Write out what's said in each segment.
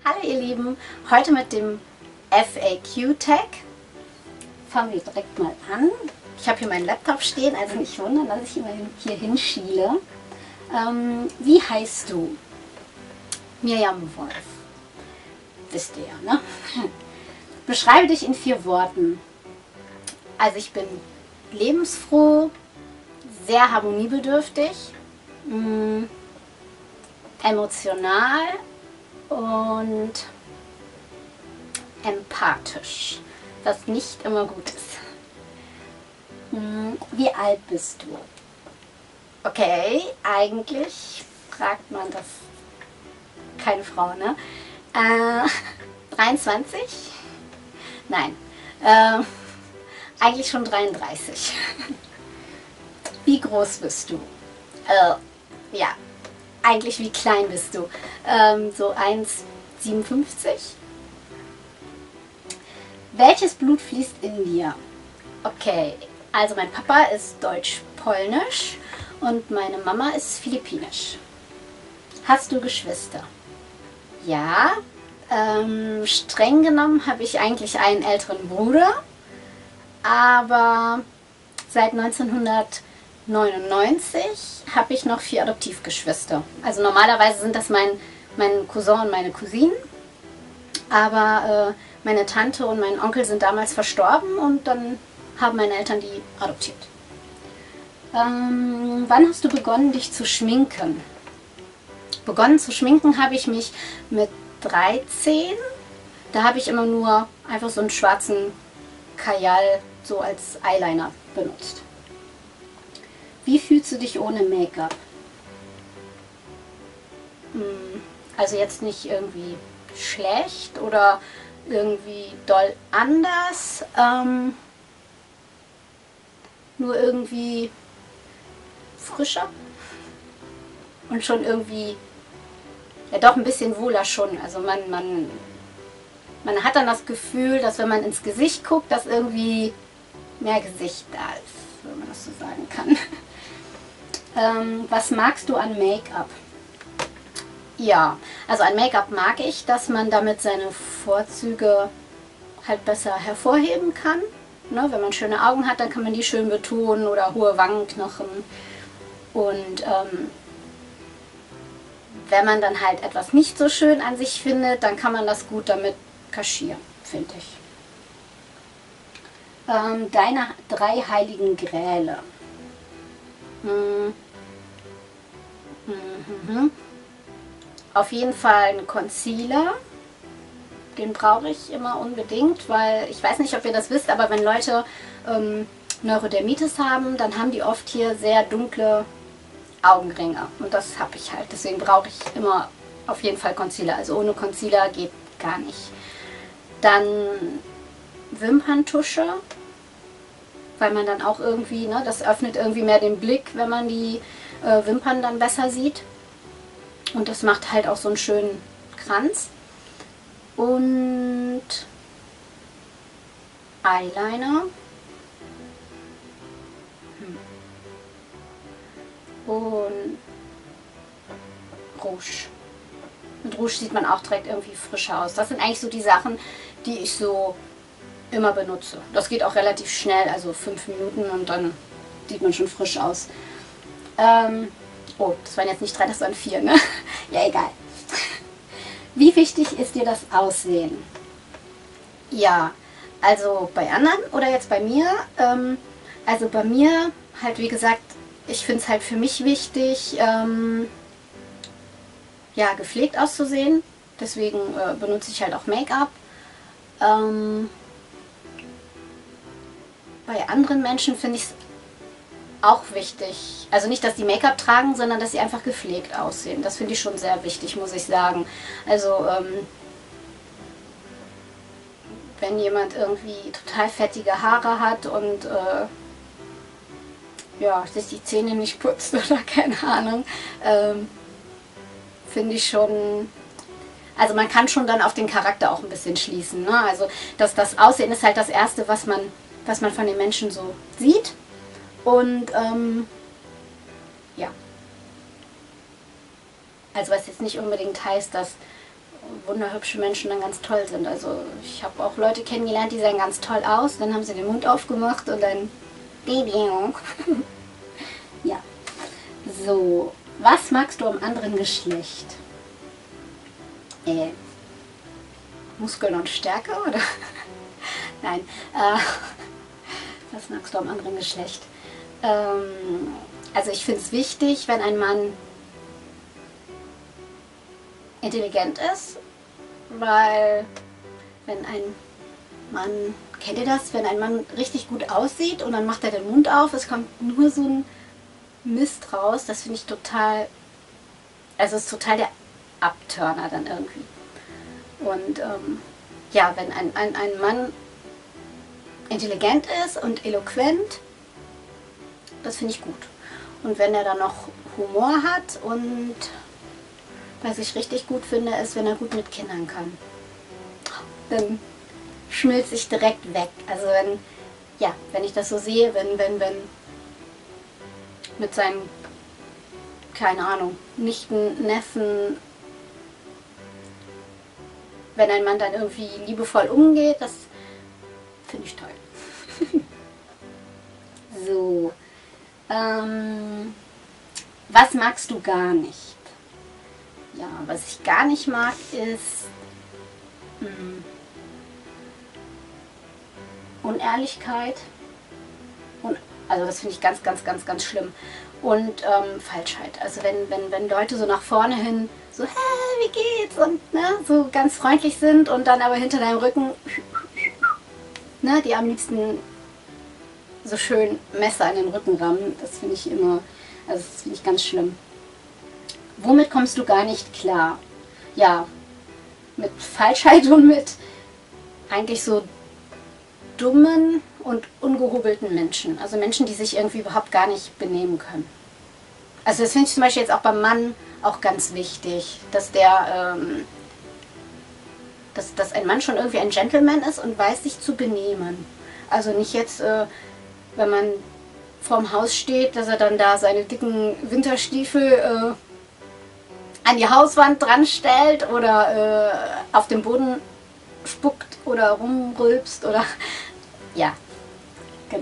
Hallo ihr Lieben, heute mit dem FAQ-Tag. Fangen wir direkt mal an. Ich habe hier meinen Laptop stehen, also nicht wundern, dass ich immer hier hinschiele. Wie heißt du? Mirjam Wolf. Wisst ihr ja, ne? Beschreibe dich in 4 Worten. Also ich bin lebensfroh, sehr harmoniebedürftig, emotional und empathisch, was nicht immer gut ist. Wie alt bist du? Okay, eigentlich fragt man das keine Frau, ne? 23? Nein, eigentlich schon 33. Wie groß bist du? Ja, eigentlich wie klein bist du? So 1,57. Welches Blut fließt in dir? Okay, also mein Papa ist deutsch-polnisch und meine Mama ist philippinisch. Hast du Geschwister? Ja, streng genommen habe ich eigentlich einen älteren Bruder, aber seit 1999 habe ich noch 4 Adoptivgeschwister. Also normalerweise sind das mein Cousin und meine Cousinen, aber meine Tante und mein Onkel sind damals verstorben und dann haben meine Eltern die adoptiert. Wann hast du begonnen, dich zu schminken? Begonnen zu schminken habe ich mich mit 13. Da habe ich immer nur einfach so einen schwarzen Kajal so als Eyeliner benutzt. Wie fühlst du dich ohne Make-up? Also jetzt nicht irgendwie schlecht oder irgendwie doll anders, nur irgendwie frischer und schon irgendwie, ja doch ein bisschen wohler schon. Also man hat dann das Gefühl, dass wenn man ins Gesicht guckt, dass irgendwie mehr Gesicht da ist, wenn man das so sagen kann. Was magst du an Make-up? Ja, also an Make-up mag ich, dass man damit seine Vorzüge halt besser hervorheben kann. Ne, wenn man schöne Augen hat, dann kann man die schön betonen oder hohe Wangenknochen. Und wenn man dann halt etwas nicht so schön an sich findet, dann kann man das gut damit kaschieren, finde ich. Deine 3 heiligen Gräle. Auf jeden Fall ein Concealer. Den brauche ich immer unbedingt, weil ich weiß nicht, ob ihr das wisst, aber wenn Leute Neurodermitis haben, dann haben die oft hier sehr dunkle Augenringe. Und das habe ich halt. Deswegen brauche ich immer auf jeden Fall Concealer. Also ohne Concealer geht gar nicht. Dann Wimperntusche, weil man dann auch irgendwie, ne, das öffnet irgendwie mehr den Blick, wenn man die Wimpern dann besser sieht. Und das macht halt auch so einen schönen Kranz. Und Eyeliner. Und Rouge. Mit Rouge sieht man auch direkt irgendwie frischer aus. Das sind eigentlich so die Sachen, die ich so immer benutze. Das geht auch relativ schnell, also 5 Minuten und dann sieht man schon frisch aus. Oh, das waren jetzt nicht 3, das waren 4, ne? Ja, egal. Wie wichtig ist dir das Aussehen? Ja, also bei anderen oder jetzt bei mir? Also bei mir halt, wie gesagt, ich finde es halt für mich wichtig, ja, gepflegt auszusehen. Deswegen benutze ich halt auch Make-up. Bei anderen Menschen finde ich es auch wichtig. Also nicht, dass die Make-up tragen, sondern dass sie einfach gepflegt aussehen. Das finde ich schon sehr wichtig, muss ich sagen. Also wenn jemand irgendwie total fettige Haare hat und ja, sich die Zähne nicht putzt oder keine Ahnung, finde ich schon, also man kann schon dann auf den Charakter auch ein bisschen schließen, ne? Also das Aussehen ist halt das Erste, was man von den Menschen so sieht. Und ja, also was jetzt nicht unbedingt heißt, dass wunderhübsche Menschen dann ganz toll sind. Also ich habe auch Leute kennengelernt, die sehen ganz toll aus, dann haben sie den Mund aufgemacht und dann ja. So, was magst du am anderen Geschlecht? Muskeln und Stärke, oder? Nein, was magst du am anderen Geschlecht? Also ich finde es wichtig, wenn ein Mann intelligent ist, weil wenn ein Mann, kennt ihr das, wenn ein Mann richtig gut aussieht und dann macht er den Mund auf, es kommt nur so ein Mist raus, das finde ich total, also es ist total der Abturner dann irgendwie. Und ja, wenn ein Mann intelligent ist und eloquent, das finde ich gut. Und wenn er dann noch Humor hat und was ich richtig gut finde, ist, wenn er gut mit Kindern kann. Dann schmilzt sich direkt weg. Also wenn, ja, wenn ich das so sehe, wenn mit seinen, keine Ahnung, Nichten, Neffen, wenn ein Mann dann irgendwie liebevoll umgeht, das finde ich toll. So, was magst du gar nicht? Ja, was ich gar nicht mag, ist Unehrlichkeit. Also das finde ich ganz, ganz, ganz, ganz schlimm. Und Falschheit. Also wenn Leute so nach vorne hin so, hey, wie geht's? Und ne, so ganz freundlich sind und dann aber hinter deinem Rücken, ne, die am liebsten so schön Messer in den Rücken rammen. Das finde ich immer, also das finde ich ganz schlimm. Womit kommst du gar nicht klar? Ja, mit Falschheit und mit eigentlich so dummen und ungehobelten Menschen. Also Menschen, die sich irgendwie überhaupt gar nicht benehmen können. Also das finde ich zum Beispiel jetzt auch beim Mann auch ganz wichtig, dass der, dass ein Mann schon irgendwie ein Gentleman ist und weiß, sich zu benehmen. Also nicht jetzt, wenn man vorm Haus steht, dass er dann da seine dicken Winterstiefel an die Hauswand dran stellt oder auf den Boden spuckt oder rumrülpst oder ja, genau.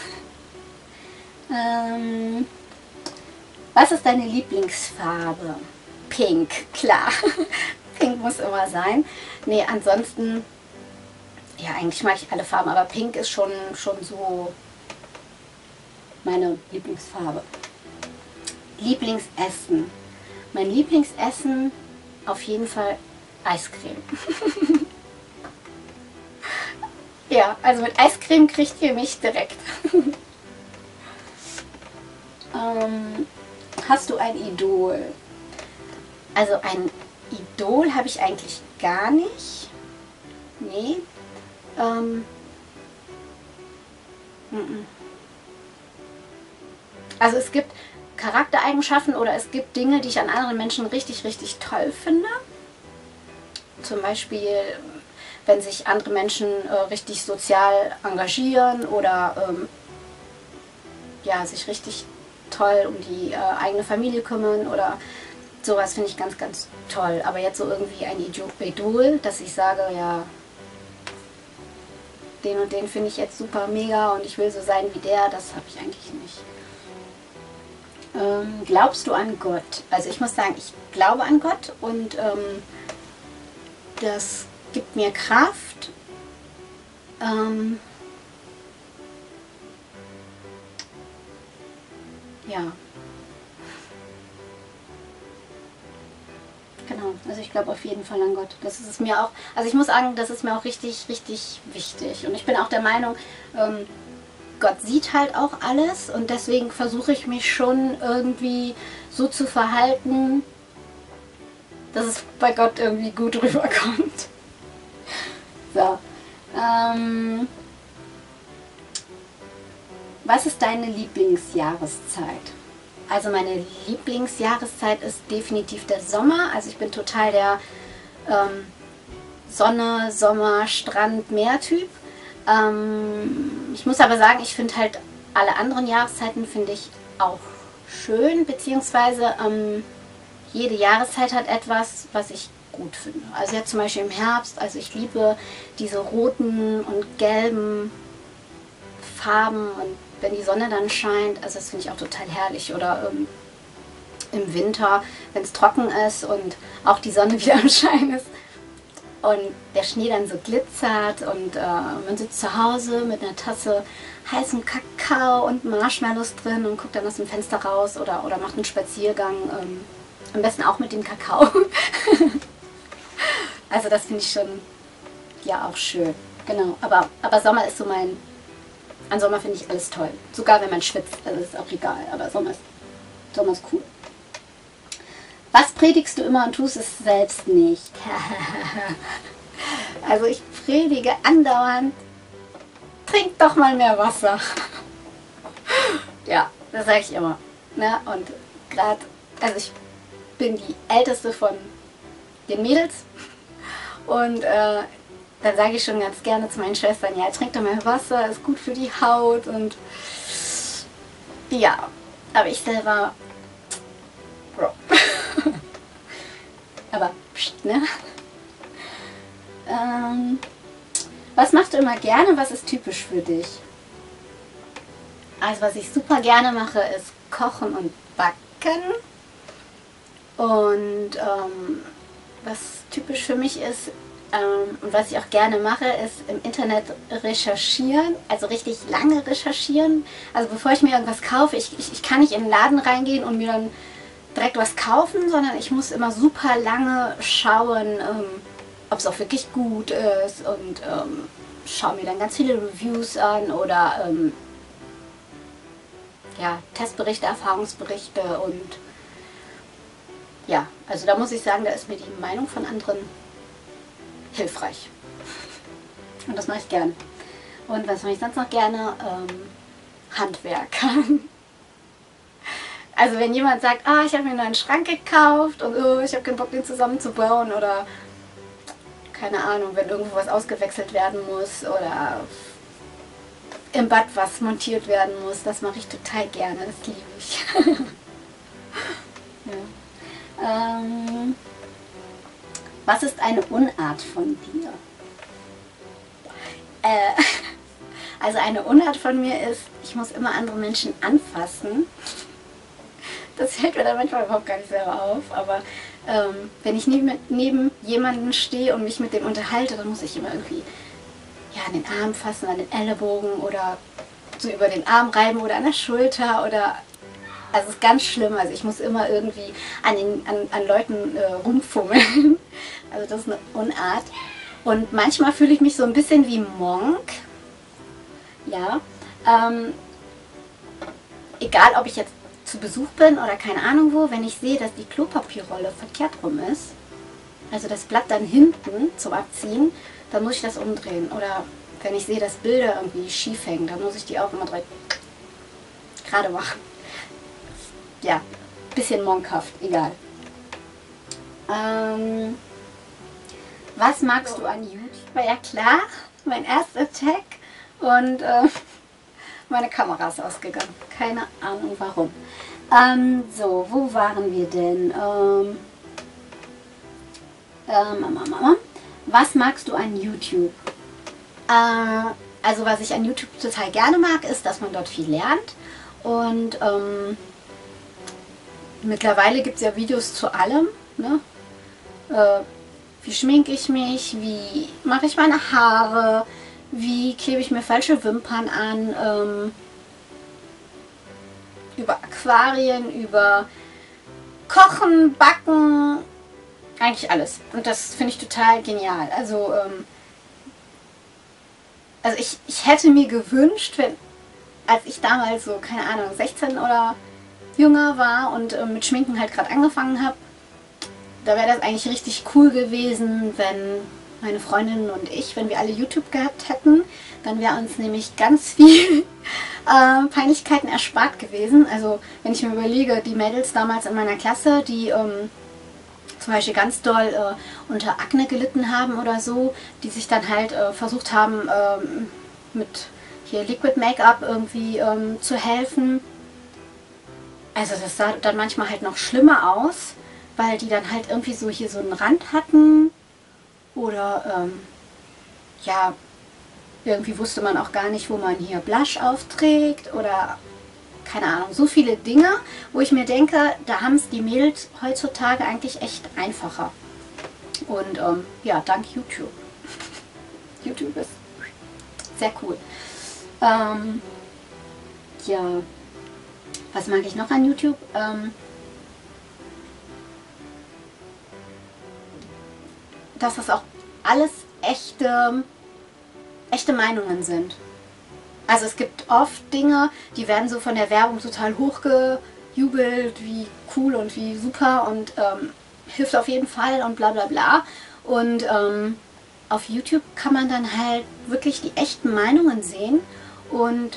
Was ist deine Lieblingsfarbe? Pink, klar. Pink muss immer sein. Nee, ansonsten, ja, eigentlich mag ich alle Farben, aber Pink ist schon so meine Lieblingsfarbe. Lieblingsessen. Mein Lieblingsessen auf jeden Fall Eiscreme. Ja, also mit Eiscreme kriegt ihr mich direkt. Hast du ein Idol? Also ein Idol habe ich eigentlich gar nicht. Nee. Also es gibt Charaktereigenschaften oder es gibt Dinge, die ich an anderen Menschen richtig, richtig toll finde. Zum Beispiel, wenn sich andere Menschen richtig sozial engagieren oder ja, sich richtig toll um die eigene Familie kümmern oder sowas finde ich ganz, ganz toll. Aber jetzt so irgendwie ein Idol, dass ich sage, ja, den und den finde ich jetzt super mega und ich will so sein wie der, das habe ich eigentlich nicht. Glaubst du an Gott? Also ich muss sagen, ich glaube an Gott und das gibt mir Kraft. Ja. Genau, also ich glaube auf jeden Fall an Gott. Das ist es mir auch, also ich muss sagen, das ist mir auch richtig, richtig wichtig. Und ich bin auch der Meinung, Gott sieht halt auch alles und deswegen versuche ich mich schon irgendwie so zu verhalten, dass es bei Gott irgendwie gut rüberkommt. So. Was ist deine Lieblingsjahreszeit? Also meine Lieblingsjahreszeit ist definitiv der Sommer. Also ich bin total der Sonne, Sommer, Strand, Meer-Typ. Ich muss aber sagen, ich finde halt alle anderen Jahreszeiten finde ich auch schön, beziehungsweise jede Jahreszeit hat etwas, was ich gut finde. Also jetzt zum Beispiel im Herbst, also ich liebe diese roten und gelben Farben und wenn die Sonne dann scheint, also das finde ich auch total herrlich. Oder im Winter, wenn es trocken ist und auch die Sonne wieder am Schein ist und der Schnee dann so glitzert und man sitzt zu Hause mit einer Tasse heißen Kakao und Marshmallows drin und guckt dann aus dem Fenster raus oder macht einen Spaziergang, am besten auch mit dem Kakao. Also das finde ich schon ja auch schön. Genau, aber Sommer ist so mein... An Sommer finde ich alles toll. Sogar wenn man schwitzt, also ist auch egal. Aber Sommer ist cool. Was predigst du immer und tust es selbst nicht? Also ich predige andauernd, trink doch mal mehr Wasser. Ja, das sage ich immer. Ne? Und gerade, also ich bin die älteste von den Mädels. Und dann sage ich schon ganz gerne zu meinen Schwestern, ja, trink doch mehr Wasser, ist gut für die Haut und ja, aber ich selber, Bro. Aber, pst, ne? Was machst du immer gerne, was ist typisch für dich? Also was ich super gerne mache, ist kochen und backen und was typisch für mich ist, und was ich auch gerne mache, ist im Internet recherchieren, also richtig lange recherchieren. Also bevor ich mir irgendwas kaufe, ich kann nicht in den Laden reingehen und mir dann direkt was kaufen, sondern ich muss immer super lange schauen, ob es auch wirklich gut ist und schaue mir dann ganz viele Reviews an oder ja, Testberichte, Erfahrungsberichte und ja, also da muss ich sagen, da ist mir die Meinung von anderen hilfreich. Und das mache ich gerne. Und was mache ich sonst noch gerne? Handwerk. Also wenn jemand sagt, ah, ich habe mir einen neuen Schrank gekauft und oh, ich habe keinen Bock, den zusammenzubauen oder keine Ahnung, wenn irgendwo was ausgewechselt werden muss oder im Bad was montiert werden muss, das mache ich total gerne, das liebe ich. Ja. Was ist eine Unart von dir? Also eine Unart von mir ist, ich muss immer andere Menschen anfassen. Das fällt mir dann manchmal überhaupt gar nicht selber auf, aber wenn ich neben jemanden stehe und mich mit dem unterhalte, dann muss ich immer irgendwie ja, an den Arm fassen, an den Ellenbogen oder so über den Arm reiben oder an der Schulter oder... Also es ist ganz schlimm, also ich muss immer irgendwie an Leuten rumfummeln. Also das ist eine Unart. Und manchmal fühle ich mich so ein bisschen wie Monk. Ja. Egal ob ich jetzt zu Besuch bin oder keine Ahnung wo, wenn ich sehe, dass die Klopapierrolle verkehrt rum ist, also das Blatt dann hinten zum Abziehen, dann muss ich das umdrehen. Oder wenn ich sehe, dass Bilder irgendwie schief hängen, dann muss ich die auch immer direkt gerade machen. Ja, bisschen monkhaft, egal. Was magst du an YouTube? War ja klar, mein erster Tag und meine Kamera ist ausgegangen. Keine Ahnung warum. So, wo waren wir denn? Was magst du an YouTube? Also was ich an YouTube total gerne mag, ist, dass man dort viel lernt und mittlerweile gibt es ja Videos zu allem, ne? Wie schminke ich mich, wie mache ich meine Haare, wie klebe ich mir falsche Wimpern an, über Aquarien, über Kochen, Backen, eigentlich alles. Und das finde ich total genial. Also ich hätte mir gewünscht, als ich damals so, keine Ahnung, 16 oder jünger war und mit Schminken halt gerade angefangen habe, da wäre das eigentlich richtig cool gewesen, wenn meine Freundinnen und ich, wenn wir alle YouTube gehabt hätten, dann wäre uns nämlich ganz viel Peinlichkeiten erspart gewesen. Also wenn ich mir überlege, die Mädels damals in meiner Klasse, die zum Beispiel ganz doll unter Akne gelitten haben oder so, die sich dann halt versucht haben, mit hier Liquid Make-up irgendwie zu helfen. Also das sah dann manchmal halt noch schlimmer aus, weil die dann halt irgendwie so hier so einen Rand hatten oder ja, irgendwie wusste man auch gar nicht, wo man hier Blush aufträgt oder keine Ahnung, so viele Dinge, wo ich mir denke, da haben es die Mädels heutzutage eigentlich echt einfacher. Und ja, dank YouTube. YouTube ist sehr cool. Ja, was mag ich noch an YouTube? Dass das auch alles echte Meinungen sind. Also es gibt oft Dinge, die werden so von der Werbung total hochgejubelt, wie cool und wie super und hilft auf jeden Fall und bla bla bla. Und auf YouTube kann man dann halt wirklich die echten Meinungen sehen und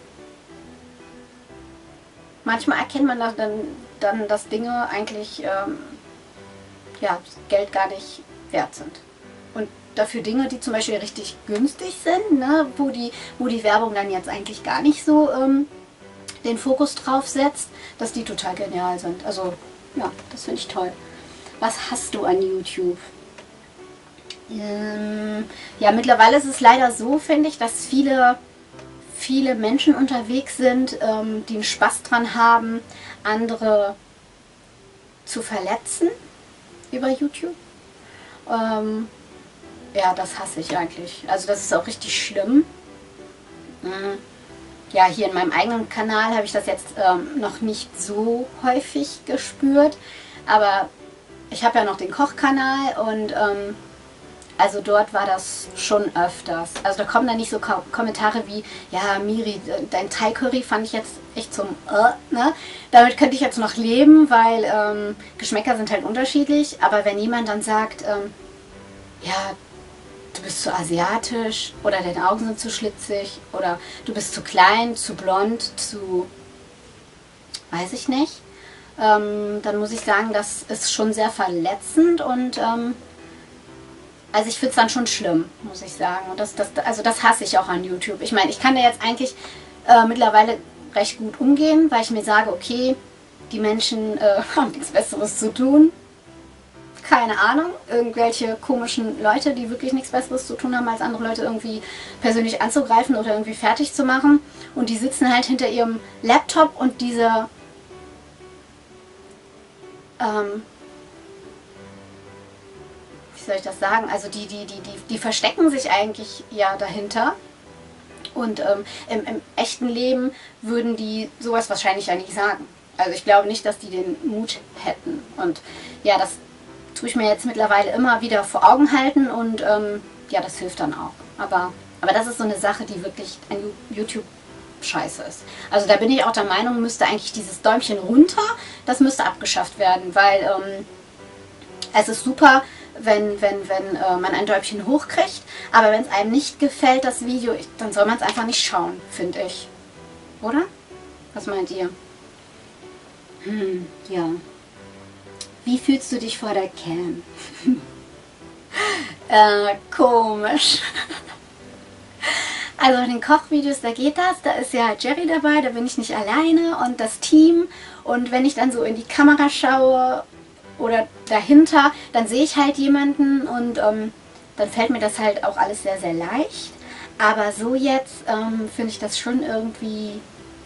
manchmal erkennt man dann, dass Dinge eigentlich ja, Geld gar nicht wert sind. Und dafür Dinge, die zum Beispiel richtig günstig sind, ne, wo die Werbung dann jetzt eigentlich gar nicht so den Fokus drauf setzt, dass die total genial sind. Also ja, das finde ich toll. Was hast du an YouTube? Ja, mittlerweile ist es leider so, finde ich, dass viele Menschen unterwegs sind, die einen Spaß dran haben, andere zu verletzen über YouTube. Ja, das hasse ich eigentlich. Also das ist auch richtig schlimm. Ja, hier in meinem eigenen Kanal habe ich das jetzt noch nicht so häufig gespürt. Aber ich habe ja noch den Kochkanal und also dort war das schon öfters. Also da kommen dann nicht so Kommentare wie, ja Miri, dein Thai-Curry fand ich jetzt echt zum ne? Damit könnte ich jetzt noch leben, weil Geschmäcker sind halt unterschiedlich. Aber wenn jemand dann sagt, ja, du bist zu asiatisch oder deine Augen sind zu schlitzig oder du bist zu klein, zu blond, zu weiß ich nicht, dann muss ich sagen, das ist schon sehr verletzend und also ich finde es dann schon schlimm, muss ich sagen. Und also das hasse ich auch an YouTube. Ich meine, ich kann da jetzt eigentlich mittlerweile recht gut umgehen, weil ich mir sage, okay, die Menschen haben nichts Besseres zu tun. Keine Ahnung, irgendwelche komischen Leute, die wirklich nichts Besseres zu tun haben, als andere Leute irgendwie persönlich anzugreifen oder irgendwie fertig zu machen. Und die sitzen halt hinter ihrem Laptop und diese wie soll ich das sagen? Also die verstecken sich eigentlich ja dahinter. Und im echten Leben würden die sowas wahrscheinlich ja nicht sagen. Also ich glaube nicht, dass die den Mut hätten. Und ja, das tue ich mir jetzt mittlerweile immer wieder vor Augen halten und ja, das hilft dann auch. Aber das ist so eine Sache, die wirklich an YouTube scheiße ist. Also da bin ich auch der Meinung, müsste eigentlich dieses Däumchen runter, das müsste abgeschafft werden, weil es ist super, wenn man ein Däumchen hochkriegt, aber wenn es einem nicht gefällt, das Video, dann soll man es einfach nicht schauen, finde ich. Oder? Was meint ihr? Ja. Wie fühlst du dich vor der Cam? Komisch. Also in den Kochvideos, da geht das, da ist ja Jerry dabei, da bin ich nicht alleine und das Team. Und wenn ich dann so in die Kamera schaue oder dahinter, dann sehe ich halt jemanden und dann fällt mir das halt auch alles sehr, sehr leicht. Aber so jetzt finde ich das schon irgendwie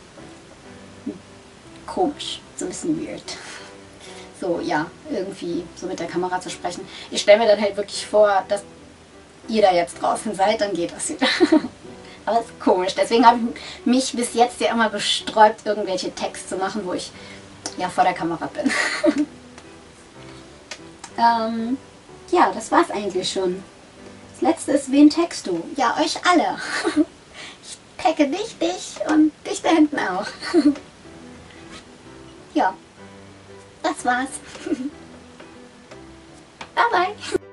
komisch, so ein bisschen weird. So, ja, irgendwie so mit der Kamera zu sprechen. Ich stelle mir dann halt wirklich vor, dass ihr da jetzt draußen seid, dann geht das wieder. Aber es ist komisch. Deswegen habe ich mich bis jetzt ja immer gesträubt, irgendwelche Texte zu machen, wo ich ja vor der Kamera bin. Ja, das war's eigentlich schon. Das letzte ist, wen text du? Ja, euch alle. Ich tagge dich und dich da hinten auch. Ja, das war's. Bye bye.